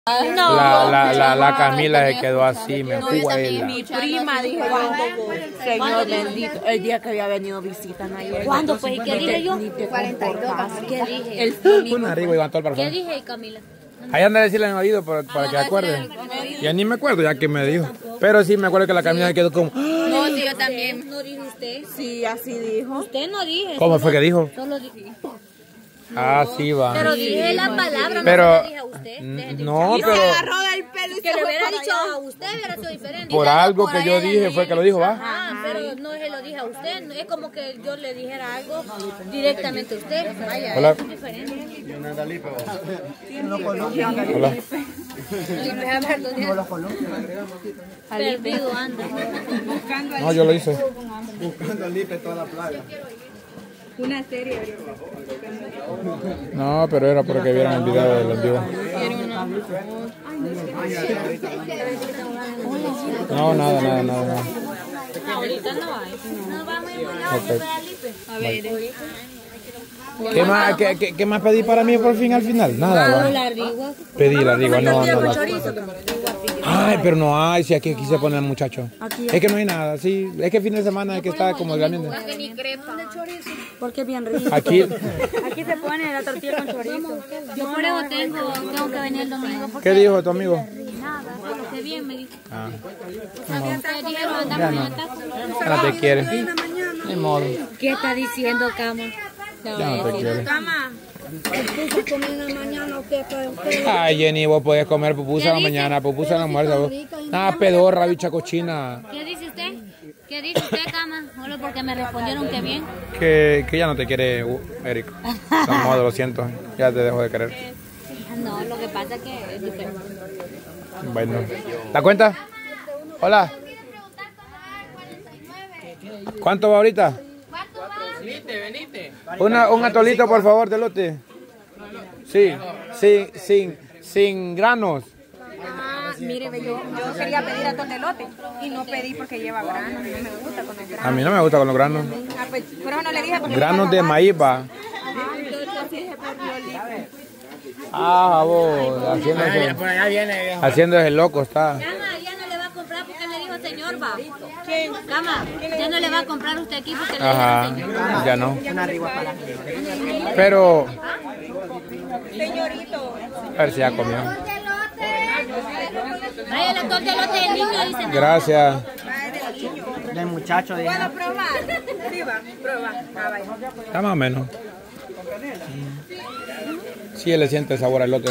No, la Camila se quedó así, me juega. mi prima dijo, Señor bendito, el día que había venido visita ayer. ¿Cuándo fue? ¿Y qué dije yo? 42. ¿Qué dije? El fúnico. Una arriba y levantó el parfum. ¿Qué dije, Camila? Ahí anda a decirle a mi marido para que acuerde. Ya ni me acuerdo ya que me dijo. Pero sí me acuerdo que la Camila se quedó como... No, sí, yo también. ¿No dijo usted? Sí, así dijo. Usted no dije. ¿Cómo fue que dijo? Solo dije. Ah, sí va. Pero dije la palabra, Pero- no se lo dije a usted. No, Y pero se agarró del pelo y Que se le fue hubiera para dicho allá. a usted hubiera sido diferente. por algo que yo dije fue que lo dijo, ¿va? Ah, pero no se lo dije a usted. Es como que yo le dijera algo directamente a usted. Vaya, Hola. es diferente. Hola. Perdido anda. No, yo lo hice. Buscando al Lipe toda la playa. Una serie. No, pero era porque vieran el video de los divos. No, nada. Ahorita no hay. No vamos a Ok. A ver. ¿Qué más pedí para mí por fin al final? Nada, va. La rigua. Pedí la rigua, no. Ay, pero no hay, si aquí se pone el muchacho. Es que no hay nada, sí. Es que fin de semana es que está como el ambiente. Que ni crepa. Porque es bien rico. Aquí, Aquí se pone la tortilla con chorizo. Yo por eso tengo que venir el domingo porque ¿qué dijo tu amigo? nada, solo que bien me dijo. Ah, Ustedes dijeron ya andamos no. en el taco. Ya no te quiere. Ni modo, ¿Qué está diciendo, Cama? ya no te quiere. Cama. ¿Usted comer en la mañana o qué? Ay, Jenny, vos podés comer pupusa en la mañana, pupusa en la almuerzo. Nada, pedorra, bicha cochina. ¿Qué dice usted? ¿Qué dice usted, Cama? Solo porque me respondieron que bien. Que ya no te quiere, Eric. De modo, lo siento, ya te dejo de querer. No, lo que pasa es que es diferente. Bueno, ¿la cuenta? Hola. ¿Cuánto va ahorita? Un atolito, por favor, de lote. Sí, sin granos. Ah, mire, yo quería pedir atol de elote y no pedí porque lleva granos. No me gusta con el grano. A mí no me gusta con los granos. Ah, pues, pero no le dije porque Granos de maíz, va. Ajá, yo sí dije por Lipe. Ah, vos, haciendo ese loco está. Cama, ya no le va a comprar porque le dijo señor, va. ¿Quién? Cama, ya no le va a comprar usted aquí porque le Ajá, dijo señor. ya no. Pero, Señorito. a ver si ya comió. Vaya, el actor de lote del niño dice no. Gracias. Del muchacho de ¿Puedo probar? Sí, va, prueba. Ah, vaya. Está más o menos. Sí, él le siente el sabor al lote.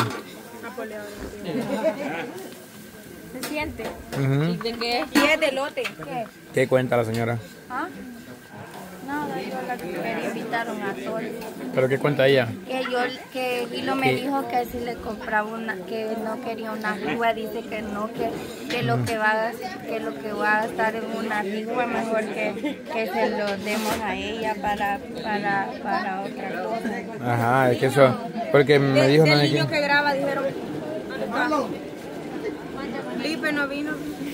¿Se siente? Ujú. ¿De qué? Y es de elote. ¿Qué? ¿Qué cuenta la señora? ¿Ah? Nada, yo la quería invitaron a todos. ¿Pero qué cuenta ella? Que Hilo me dijo que si le compraba una, que no quería una rigua, dice que no, que lo que va a gastar en una rigua mejor que se lo demos a ella para otra cosa. Ajá, es que eso, porque me dijo Del nadie niño que... que graba dijeron. Lipe no vino.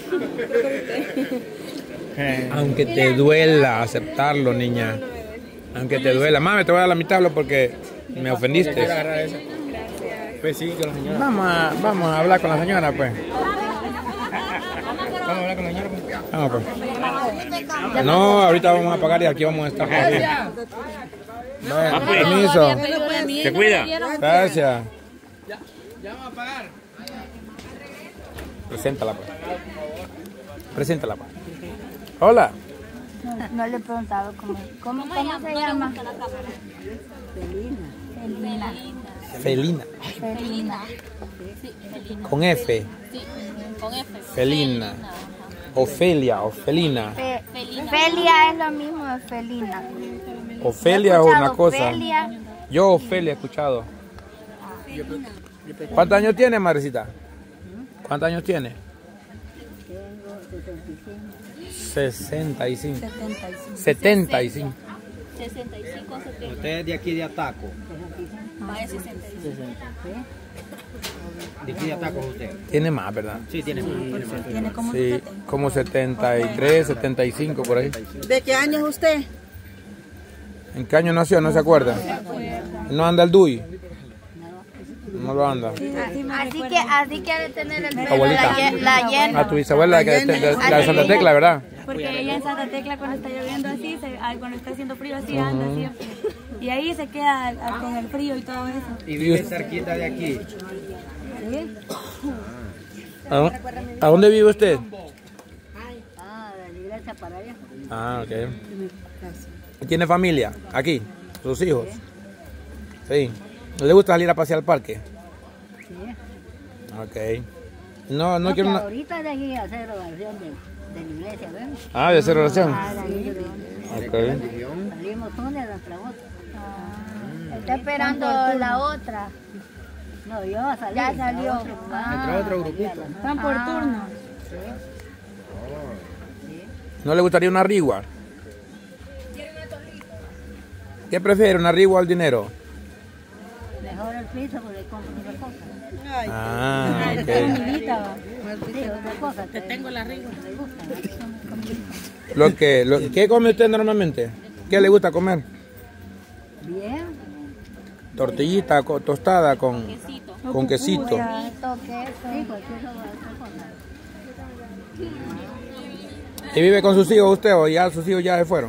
Aunque te duela aceptarlo, niña. Aunque te duela. Mami, te voy a dar la mitad porque me ofendiste. Pues sí, con la señora. Vamos a hablar con la señora, pues. Vamos a hablar con la señora. Pues. Vamos, pues. No, ahorita vamos a pagar y aquí vamos a estar. Bueno, permiso. Se cuida. Gracias. Ya vamos a pagar. Preséntala, pues. Preséntala, pues. Hola. No le he preguntado cómo se llama. Felina. Felina. Con F. Sí, con F. Felina. Ofelia, Ofelina. Felia es lo mismo de felina. Ofelia es una cosa. Felia. Yo Ofelia he escuchado. ¿Cuántos años tiene, madrecita? ¿Cuántos años tiene? 65. 75. 65, 70. Usted es de aquí de Ataco. Vaya 65. ¿De aquí de Ataco es usted? Tiene más, ¿verdad? Sí, tiene más. Tiene como Sí, como 73, 75 por ahí. ¿De qué año es usted? ¿En qué año nació? ¿No se acuerda? ¿No anda el DUI? No lo anda. Así quiere tener el pelo Abuelita. la llena. A tu bisabuela de Santa Tecla, ¿verdad? Porque ella en Santa Tecla cuando está lloviendo así, cuando está haciendo frío así anda siempre. Y ahí se queda con el frío y todo eso. Y vive cerquita de aquí. ¿Sí? ¿A dónde vive usted? Ah, de la iglesia para allá. Ah, ok. ¿Tiene familia? Aquí, sus hijos. Sí. ¿Le gusta salir a pasear al parque? Sí. Ok. No quiero una... Ahorita de aquí a hacer oración de la iglesia, ¿ven? Ah, de hacer oración. Ok. Salimos una de nuestra otra. Está esperando la otra. No, yo a salir. Ya salió. Entró otro grupito. Van por turno. ¿No le gustaría una rigua? ¿Qué prefiere, una rigua o el dinero? Mejor el piso porque compro otra cosa. Ah, ok. Sí, otra cosa. Te tengo la rigua. Me gusta. ¿Qué come usted normalmente? ¿Qué le gusta comer? Bien. Tortillita tostada con quesito. Quesito, queso. Sí, cualquier otra cosa. ¿Y vive con sus hijos usted o ya sus hijos ya se fueron?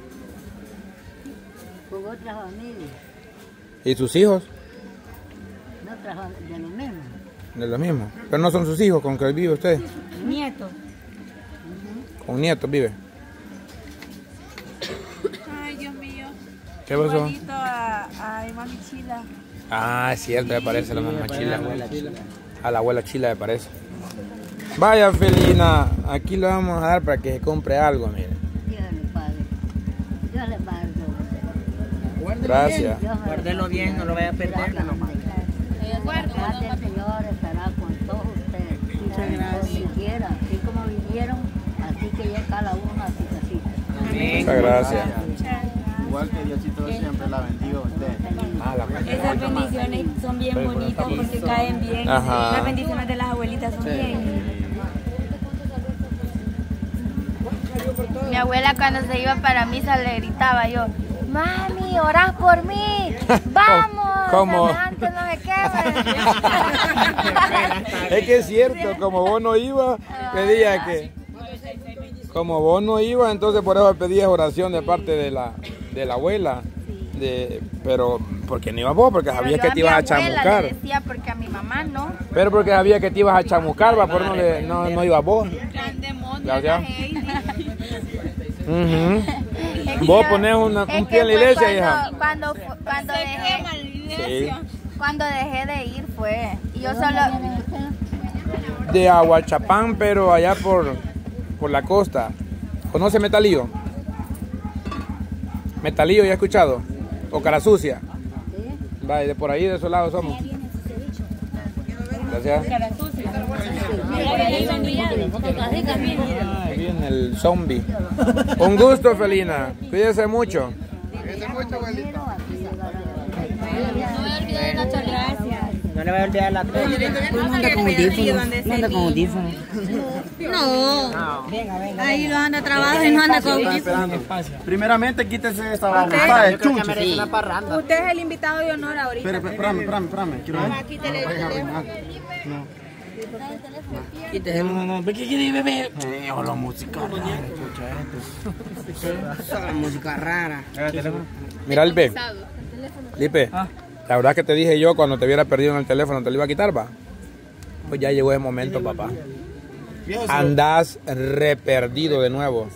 Con otra familia. ¿Y sus hijos? No trabajan de lo mismo. De lo mismo. Pero no son sus hijos con que vive usted. Nieto. Con nietos vive. Ay, Dios mío. ¿Qué pasó? Igualito a Mami Chila. Ah, es cierto, me parece la mamá Chila. A la abuela Chila me parece. Vaya, Felina, aquí le vamos a dar para que se compre algo, mire. Dios le pague. Dios le pague. Gracias. Guárdelo bien, no lo vaya a perder. La paz del Señor estará con todos ustedes. Muchas gracias. Si quiera, así como vinieron, así que ya cada uno a su casita. Muchas gracias. Igual que Diosito siempre la bendiga a usted. Esas bendiciones son bien bonitas porque caen bien. Ajá. Las bendiciones de las abuelitas son bien. Mi abuela cuando se iba para misa le gritaba yo, mami, orás por mí, vamos, ¿Cómo? semejante no sé qué. Es que es cierto, como vos no ibas, pedía que... Como vos no ibas, entonces por eso pedías oración de parte de la abuela. Pero porque no ibas vos, porque sabías que te ibas a chamucar. Le decía porque a mi mamá no. Pero porque sabía que te ibas a chamucar, va, por no ibas vos. Gracias. Vos ponés un pie en la iglesia, hija. Cuando dejé de ir fue. Y yo solo... De Aguachapán, pero allá por la costa. ¿Conoce Metalillo? Metalillo, ¿ya has escuchado? ¿O Cara Sucia? Va, de por ahí, de esos lados somos. Gracias. Ahí viene el zombie. Un gusto, Felina. Cuídese mucho. Cuídese mucho, abuelita. No le voy a olvidar la tos. No anda con audífonos. No anda con audífonos. No. Ahí lo anda trabajo y no anda con audífonos. Primeramente, quítese esa babosa de chuncho. Usted es el invitado de honor ahorita. Espérame. Quiero ver. Quítele el teléfono. No. ¿Qué quiere, bebé? Hola, música. Música rara. Mira, Lipe, la verdad que te dije yo cuando te hubiera perdido en el teléfono, te lo iba a quitar, va. Pues ya llegó el momento, papá. Andás reperdido de nuevo.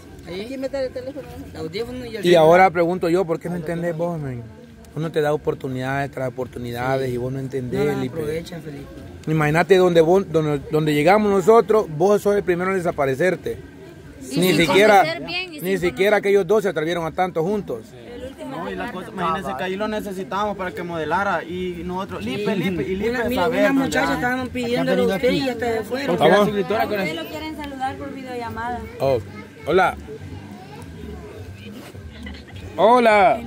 Y ahora pregunto yo, ¿por qué no entendés vos, man? Uno te da oportunidades tras oportunidades y vos no entendés, Lipe. Imagínate donde llegamos nosotros, vos sos el primero en desaparecerte. Ni siquiera aquellos dos se atrevieron a tanto juntos. No, y la cosa, imagínense que ahí lo necesitábamos para que modelara y nosotros, Lipe, Unas muchachas estaban pidiéndole a usted y hasta de fuera. Ustedes lo quieren saludar por videollamada. Oh, hola. Hola.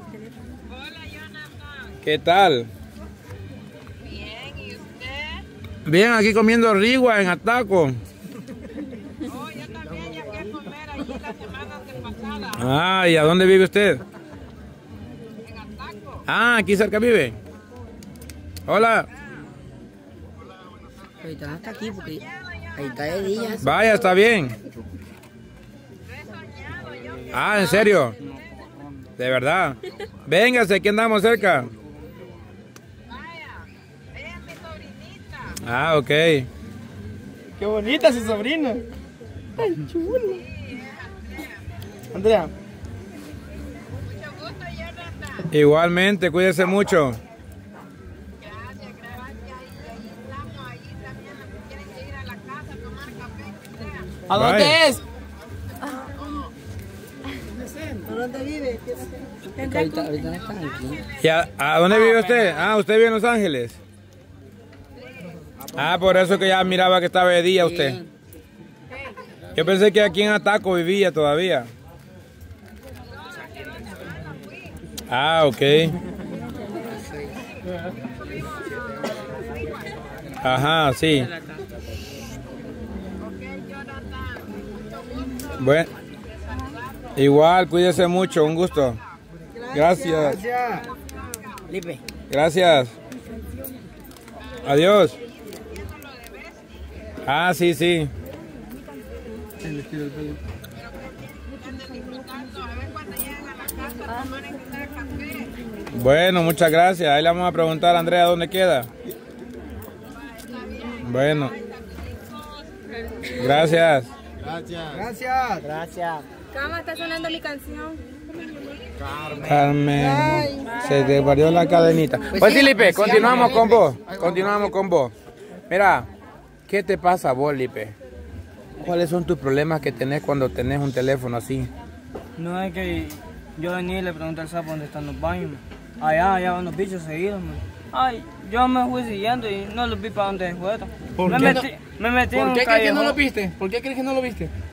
¿Qué tal? Bien, ¿y usted? Bien, aquí comiendo rigua en Ataco. Oh, yo también ya fui a comer allí la semana antepasada. Ah, ¿y a dónde vive usted? En Ataco. Ah, aquí cerca vive. Hola. Ahorita hasta aquí porque ahí está de día. Vaya, está bien. Ah, ¿en serio? De verdad. Véngase, aquí andamos cerca. Ah, ok. Qué bonita su sobrina. Ay, chulo. Andrea. Igualmente, cuídese mucho. ¿A dónde Vaya. es? ¿A dónde vive? Ahorita no están aquí. ¿Y a dónde vive usted? Ah, usted vive en Los Ángeles. Ah, por eso que ya miraba que estaba de día usted. Yo pensé que aquí en Ataco vivía todavía. Ah, ok. Ajá, sí. Bueno, igual, cuídese mucho, un gusto. Gracias. Lipe. Gracias. Adiós. Ah, sí, sí. Bueno, muchas gracias. Ahí le vamos a preguntar a Andrea dónde queda. Bueno. Gracias. Gracias. Gracias. Cama, está sonando mi canción. Carmen. Se te perdió la cadenita. Pues sí, Lipe, continuamos con vos. Continuamos con vos. Mira, ¿qué te pasa a vos, Lipe? ¿Cuáles son tus problemas que tenés cuando tenés un teléfono así? No, es que yo venía y le pregunté al sapo dónde están los baños. Allá van los bichos seguidos. Ay, yo me fui siguiendo y no los vi para dónde fueron. Me metí en un callejón. viste? ¿Por qué crees que no lo viste?